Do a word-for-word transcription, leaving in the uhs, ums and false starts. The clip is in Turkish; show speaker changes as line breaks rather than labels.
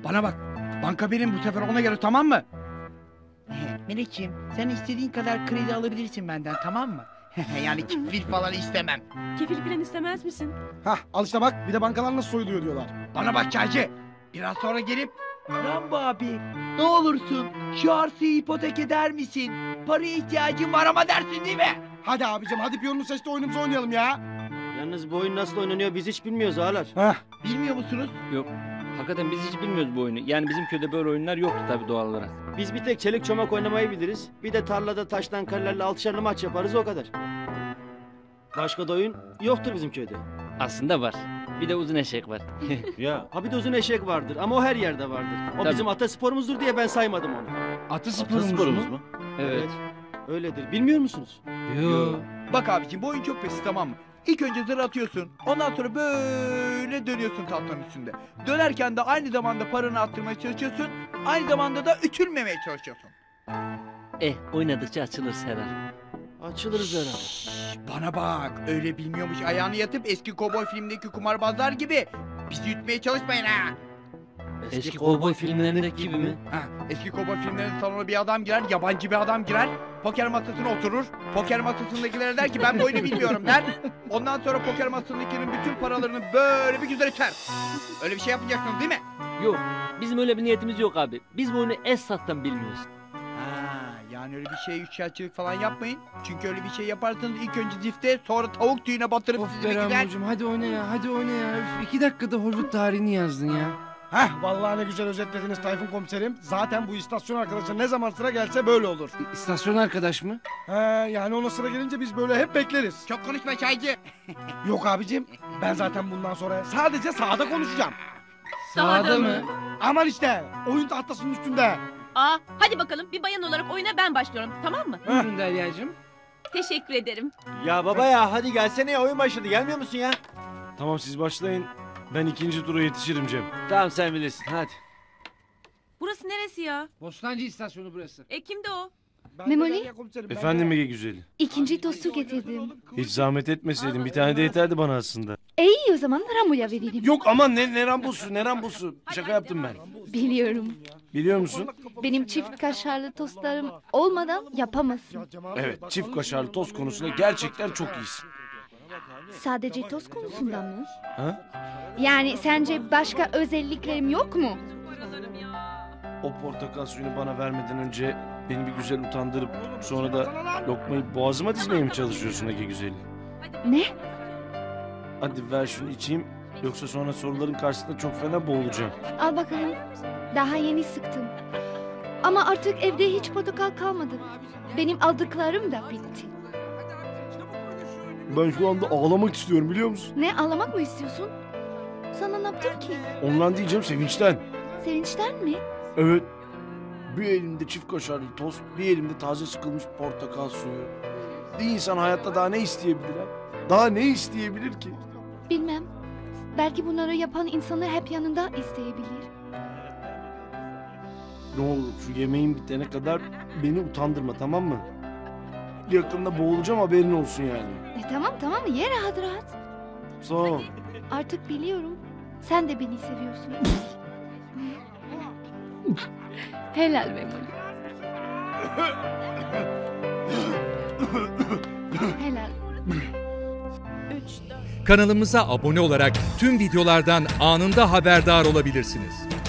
Bana bak. Banka benim bu sefer, ona göre, tamam mı? Melekciğim, sen istediğin kadar kredi alabilirsin benden, tamam mı? Yani kefil falan istemem.
Kefil falan istemez misin?
Hah al işte bak, bir de bankalar nasıl soyuluyor diyorlar.
Bana bak çaycı. Biraz sonra gelip Rambo abi ne olursun şu arsayı ipotek eder misin? Paraya ihtiyacım var ama dersin değil mi?
Hadi abicim, hadi piyonunu seçti, oyunumuzu oynayalım ya.
Yalnız bu oyun nasıl oynanıyor biz hiç bilmiyoruz ağalar.
Hah.
Bilmiyor musunuz?
Yok. Hakikaten biz hiç bilmiyoruz bu oyunu. Yani bizim köyde böyle oyunlar yoktu tabii doğal olarak.
Biz bir tek çelik çomak oynamayı biliriz. Bir de tarlada taştan kalelerle altışarlı maç yaparız, o kadar. Başka da oyun yoktur bizim köyde.
Aslında var. Bir de uzun eşek var.
Ya. Ha bir de uzun eşek vardır ama o her yerde vardır. O
Tabii.
bizim atasporumuzdur diye ben saymadım onu.
Atı sporumuz mu?
Evet.
Öyledir. Bilmiyor musunuz?
Yo.
Bak abiciğim, bu oyun çok basit, tamam mı? İlk önce zır atıyorsun. Ondan sonra böyle dönüyorsun tahtanın üstünde. Dönerken de aynı zamanda paranı arttırmaya çalışıyorsun. Aynı zamanda da ütülmemeye çalışıyorsun.
Eh, oynadıkça açılır herhalde.
Açılırız herhalde.
Bana bak, öyle bilmiyormuş ayağını yatıp eski kovboy filmdeki kumarbazlar gibi bizi ütmeye çalışmayın ha.
Eski kovboy filmlerindeki gibi mi?
Ha, eski kovboy filmlerinin salonuna bir adam girer, yabancı bir adam girer, poker masasına oturur. Poker masasındakilere der ki ben bu oyunu bilmiyorum der. Ondan sonra poker masasındakinin bütün paralarını böyle bir güzel içer. Öyle bir şey yapmayacaksınız değil mi?
Yok. Bizim öyle bir niyetimiz yok abi. Biz bu oyunu esasdan bilmiyoruz.
Ha, yani öyle bir şey üçkağıtçılık falan yapmayın. Çünkü öyle bir şey yaparsanız ilk önce zifte, sonra tavuk tüyüne batırıp
Of
sizi bir
be
güzel...
Rambo'cum, hadi oyna ya, hadi oyna ya. Üf, iki dakikada Hollywood tarihini yazdın ya.
Hah vallahi ne güzel özetlediniz Tayfun komiserim. Zaten bu istasyon arkadaşa ne zaman sıra gelse böyle olur.
İstasyon arkadaş mı?
He, yani ona sıra gelince biz böyle hep bekleriz.
Çok konuşma çaycı.
Yok abicim, ben zaten bundan sonra sadece sahada konuşacağım.
Sağda mı?
Aman işte, oyun tahtasının üstünde.
Aa, hadi bakalım bir bayan olarak oyuna ben başlıyorum, tamam mı?
Buyurun Derya'cığım.
Teşekkür ederim.
Ya baba ya hadi gelsene ya, oyun başladı, gelmiyor musun ya?
Tamam siz başlayın. Ben ikinci tura yetişirim Cem.
Tamam sen bilirsin hadi.
Burası neresi ya?
Bostancı istasyonu burası.
E kimdi o?
Ben
Memoli?
de Derya komiserim, ben
Efendim
de-
Ege güzeli.
İkinci tostu getirdim.
Hiç zahmet etmeseydin bir tane de yeterdi bana aslında.
E iyi o zaman Rambo'ya verelim.
Yok aman ne, ne rambosu ne rambosu. Şaka yaptım ben.
Biliyorum.
Biliyor musun?
Benim çift kaşarlı tostlarım olmadan yapamazsın.
Evet, çift kaşarlı tost konusunda gerçekten çok iyisin.
Sadece tost konusundan mı?
Ha?
Yani sence başka özelliklerim yok mu?
O portakal suyunu bana vermeden önce beni bir güzel utandırıp sonra da lokmayı boğazıma dizmeye mi çalışıyorsun Ege güzeli?
Ne?
Hadi ver şunu içeyim, yoksa sonra soruların karşısında çok fena boğulacağım.
Al bakalım. Daha yeni sıktım. Ama artık evde hiç portakal kalmadı. Benim aldıklarım da bitti.
Ben şu anda ağlamak istiyorum biliyor musun?
Ne, ağlamak mı istiyorsun? Sana ne yaptım ki?
Ondan diyeceğim, sevinçten.
Sevinçten mi?
Evet. Bir elimde çift kaşarlı tost, bir elimde taze sıkılmış portakal suyu. Bir insan hayatta daha ne isteyebilir ha? Daha ne isteyebilir ki?
Bilmem. Belki bunları yapan insanı hep yanında isteyebilir.
Ne olur şu yemeğin bitene kadar beni utandırma, tamam mı? Yakında boğulacağım, haberin olsun yani.
E tamam tamam, ye rahat rahat.
Sağ ol.
Artık biliyorum. Sen de beni seviyorsun. Helal Memoli. Helal.
Kanalımıza abone olarak tüm videolardan anında haberdar olabilirsiniz.